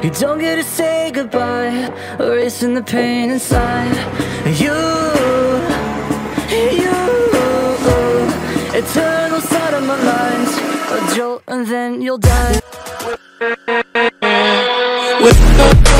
You don't get to say goodbye, erasing the pain inside. You, eternal side of my lines, a jolt and then you'll die.